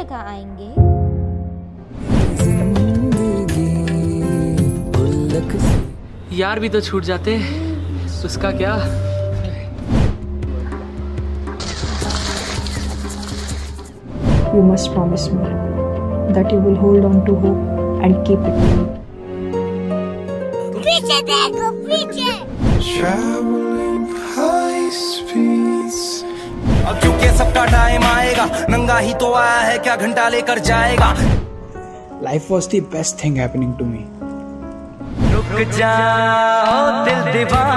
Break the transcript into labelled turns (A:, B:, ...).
A: जगह आएंगे।
B: यार भी तो छूट जाते, उसका क्या।
C: You must promise me that you will hold on to hope and keep it.
A: पीछे देखो पीछे।
D: Traveling high speeds.
E: अब क्योंकि सबका टाइम आएगा, नंगा ही तो आया है, क्या घंटा लेकर जाएगा।
D: Life was the best thing happening to me.
E: रुक जाओ दिल दीवाना।